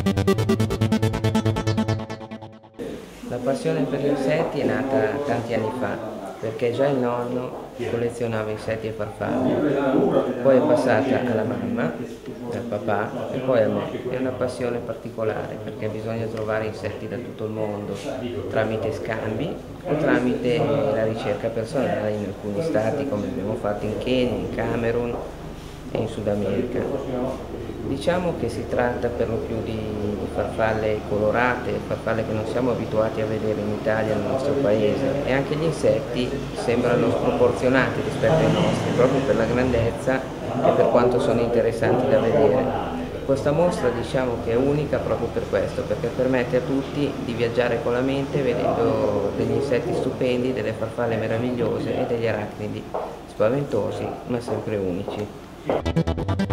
La passione per gli insetti è nata tanti anni fa, perché già il nonno collezionava insetti e farfalle, poi è passata alla mamma, al papà e poi a me. È una passione particolare perché bisogna trovare insetti da tutto il mondo tramite scambi o tramite la ricerca personale in alcuni stati, come abbiamo fatto in Kenya, in Camerun e in Sud America. Diciamo che si tratta per lo più di farfalle colorate, farfalle che non siamo abituati a vedere in Italia, nel nostro paese, e anche gli insetti sembrano sproporzionati rispetto ai nostri, proprio per la grandezza e per quanto sono interessanti da vedere. Questa mostra diciamo che è unica proprio per questo, perché permette a tutti di viaggiare con la mente vedendo degli insetti stupendi, delle farfalle meravigliose e degli arachnidi spaventosi ma sempre unici.